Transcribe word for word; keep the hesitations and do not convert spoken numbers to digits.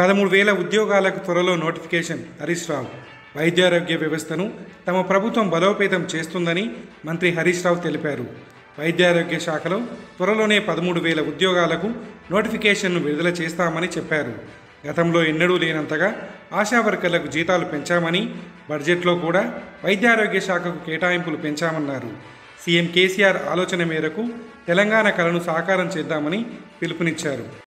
పదమూడు వేల ఉద్యోగాలకు త్వరలో నోటిఫికేషన్. హరీష్ రావు. వైద్యారోగ్య వ్యవస్థను తమ ప్రభుత్వం బలోపేతం చేస్తుందని మంత్రి హరీష్ రావు తెలిపారు. వైద్యారోగ్య శాఖలో త్వరలోనే పదమూడు వేల ఉద్యోగాలకు నోటిఫికేషన్ను విడుదల చేస్తామని చెప్పారు. గతంలో ఎన్నడూ లేనంతగా ఆశా వర్కర్లకు జీతాలు పెంచామని, బడ్జెట్లో కూడా వైద్యారోగ్య శాఖకు కేటాయింపులు పెంచామన్నారు. సీఎం కేసీఆర్ ఆలోచన మేరకు తెలంగాణ కలను సాకారం చేద్దామని పిలుపునిచ్చారు.